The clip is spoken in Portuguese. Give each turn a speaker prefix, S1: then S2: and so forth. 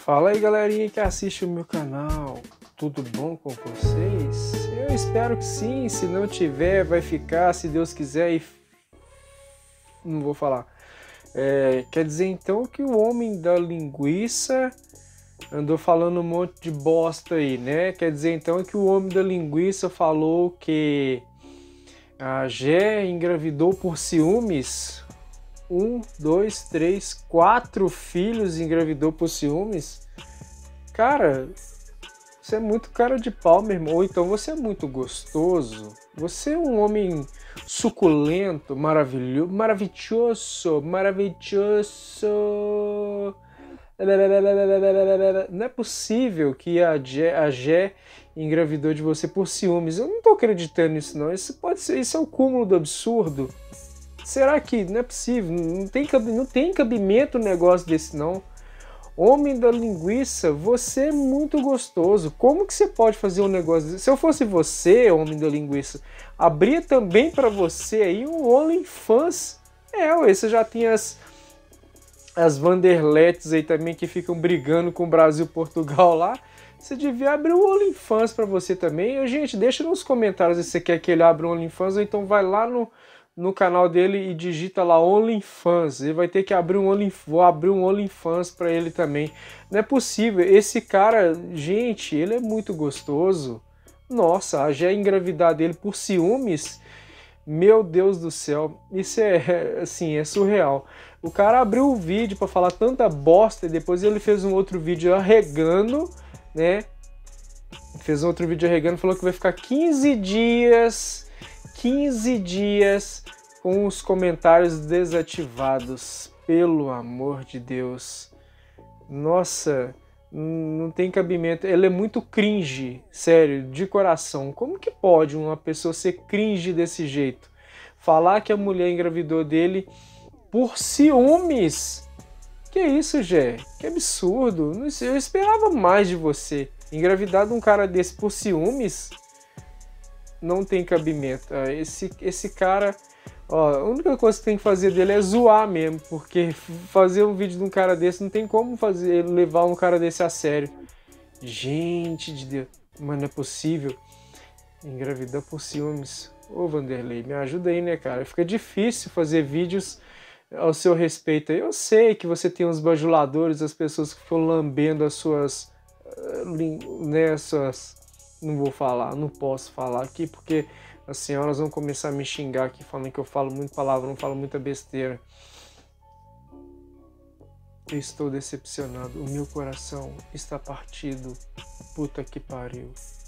S1: Fala aí, galerinha que assiste o meu canal, tudo bom com vocês? Eu espero que sim, se não tiver vai ficar, se Deus quiser, e não vou falar. Quer dizer então que o homem da linguiça andou falando um monte de bosta aí, né? Quer dizer então que o homem da linguiça falou que a Gé engravidou por ciúmes? 1, 2, 3, 4 filhos engravidou por ciúmes? Cara, você é muito cara de pau, meu irmão. Ou então você é muito gostoso. Você é um homem suculento, maravilhoso, maravilhoso. Não é possível que a Gé engravidou de você por ciúmes. Eu não tô acreditando nisso, não. Isso é o cúmulo do absurdo. Será que não é possível? Não tem cabimento um negócio desse, não. Homem da linguiça, você é muito gostoso. Como que você pode fazer um negócio desse? Se eu fosse você, homem da linguiça, abria também para você aí um OnlyFans. Você já tem as Vanderletes aí também que ficam brigando com o Brasil e Portugal lá. Você devia abrir um OnlyFans para você também. Gente, deixa nos comentários se você quer que ele abra um OnlyFans, ou então vai lá no canal dele e digita lá OnlyFans. Ele vai ter que abrir vou abrir um OnlyFans para ele também. Não é possível. Esse cara, gente, ele é muito gostoso. Nossa, a Gé engravidar dele por ciúmes. Meu Deus do céu. Isso é surreal. O cara abriu o vídeo para falar tanta bosta e depois ele fez um outro vídeo arregando, né? Fez um outro vídeo arregando, falou que vai ficar 15 dias com os comentários desativados. Pelo amor de Deus. Nossa, não tem cabimento. Ele é muito cringe, sério, de coração. Como que pode uma pessoa ser cringe desse jeito? Falar que a mulher engravidou dele por ciúmes. Que isso, Gé? Que absurdo. Eu esperava mais de você. Engravidar de um cara desse por ciúmes? Não tem cabimento. Esse cara, a única coisa que tem que fazer dele é zoar mesmo, porque fazer um vídeo de um cara desse não tem como levar um cara desse a sério. Gente de Deus, mas não é possível. Engravidar por ciúmes. Ô Vanderlei, me ajuda aí, né, cara? Fica difícil fazer vídeos ao seu respeito. Eu sei que você tem uns bajuladores, as pessoas que ficam lambendo as suas, não vou falar, não posso falar aqui, porque as senhoras vão começar a me xingar aqui, falando que eu falo muito palavrão, falo muita besteira. Eu estou decepcionado, o meu coração está partido. Puta que pariu.